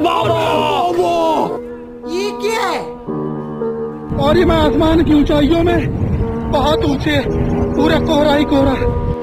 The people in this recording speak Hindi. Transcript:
मामो! ये क्या है? और ये मैं आसमान की ऊंचाइयों में बहुत ऊंचे, पूरा कोहरा ही कोहरा।